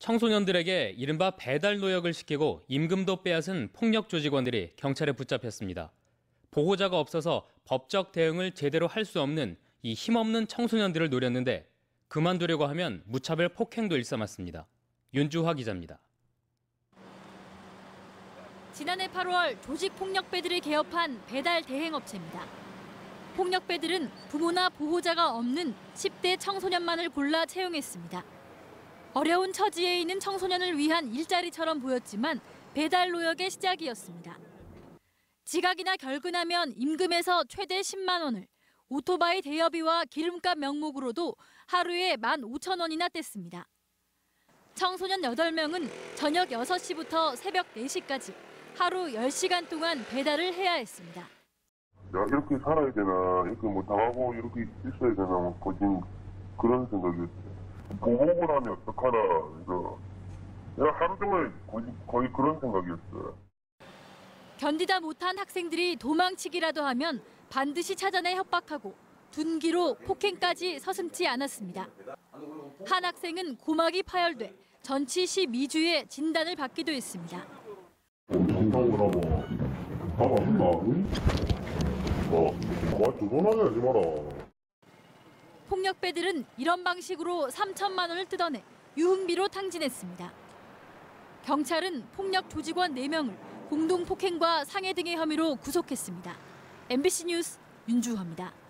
청소년들에게 이른바 배달 노역을 시키고 임금도 빼앗은 폭력 조직원들이 경찰에 붙잡혔습니다. 보호자가 없어서 법적 대응을 제대로 할 수 없는 이 힘없는 청소년들을 노렸는데 그만두려고 하면 무차별 폭행도 일삼았습니다. 윤주화 기자입니다. 지난해 8월 조직폭력배들이 개업한 배달 대행업체입니다. 폭력배들은 부모나 보호자가 없는 10대 청소년만을 골라 채용했습니다. 어려운 처지에 있는 청소년을 위한 일자리처럼 보였지만 배달 노역의 시작이었습니다. 지각이나 결근하면 임금에서 최대 10만 원을, 오토바이 대여비와 기름값 명목으로도 하루에 15,000원이나 뗐습니다. 청소년 8명은 저녁 6시부터 새벽 4시까지 하루 10시간 동안 배달을 해야 했습니다. 야, 이렇게 살아야 되나, 이렇게 뭐 당하고 이렇게 있어야 되나, 뭐 거진 그런 생각이었어요. 보복을 하면 어떡하나, 그래서 그냥 하루 종일 거의 그런 생각이었어요. 견디다 못한 학생들이 도망치기라도 하면 반드시 찾아내 협박하고 둔기로 폭행까지 서슴지 않았습니다. 한 학생은 고막이 파열돼 전치 12주의 진단을 받기도 했습니다. 정상으로 하고 가봤나? 응? 도전하게 하지 마라. 폭력배들은 이런 방식으로 3천만 원을 뜯어내 유흥비로 탕진했습니다. 경찰은 폭력 조직원 4명을 공동폭행과 상해 등의 혐의로 구속했습니다. MBC 뉴스 윤주화입니다.